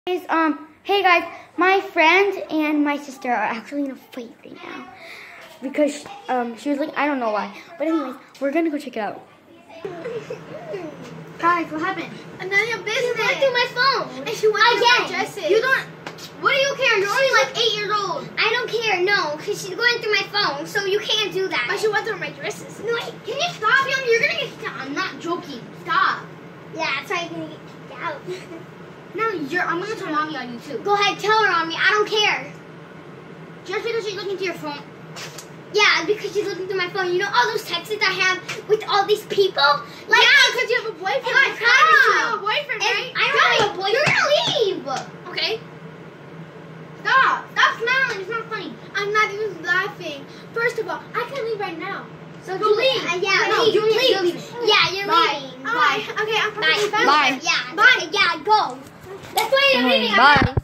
Hey guys, my friend and my sister are actually in a fight right now because she was like, I don't know why, but anyways, we're gonna go check it out. Guys, what happened? None of your business. She went through my phone. And she went through my dresses. You don't. What do you care? You're only like 8 years old. I don't care, no, because she's going through my phone, so you can't do that. But she went through my dresses. No, Can you stop, Young? You're gonna get. I'm not joking. Stop. yeah, that's why you're going to get kicked out. No, I'm gonna tell mommy on you too. Go ahead, tell her on me. I don't care. Just because she's looking to your phone. Yeah, because she's looking through my phone. You know all those texts I have with all these people? Like, Yeah, because you have a boyfriend. If I You cry, have a boyfriend, right? I don't have a boyfriend. You're going to leave. Okay. Stop. Stop smiling. It's not funny. I'm not even laughing. First of all, I can leave right now. So Go leave. Yeah, No, leave. you're Leave. leaving. Yeah, you're Bye. leaving. Bye. Okay, I'm Bye. perfectly fine. Bye. Yeah. Bye. Yeah, go. That's why you're leaving. Bye.